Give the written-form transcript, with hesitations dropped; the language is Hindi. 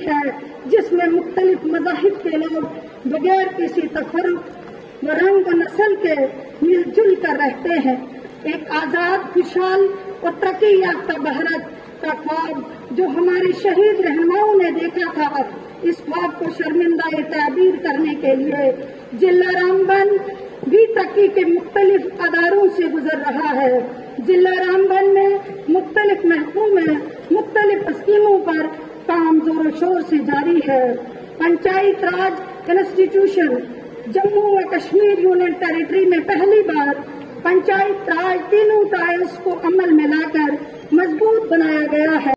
है जिसमें मुख्तलिफ मज़ाहिब के लोग बगैर किसी तफर्रुक व रंग व नस्ल के मिलजुल कर रहते हैं। एक आज़ाद, खुशहाल और तरक्की याफ्ता भारत का ख्वाब जो हमारे शहीद रहनुमाओं ने देखा था, इस ख्वाब को शर्मिंदा ताबीर करने के लिए जिला रामबन भी तरक्की के मुख्तलिफ अदारों से गुजर रहा है। जिला रामबन में मुख्तलिफ महकमों में मुख्तलिफ स्कीमों पर काम जोरों शोर से जारी है। पंचायत राज इंस्टीट्यूशन जम्मू व कश्मीर यूनियन टेरिटरी में पहली बार पंचायत राज तीनों टायर्स को अमल में लाकर मजबूत बनाया गया है।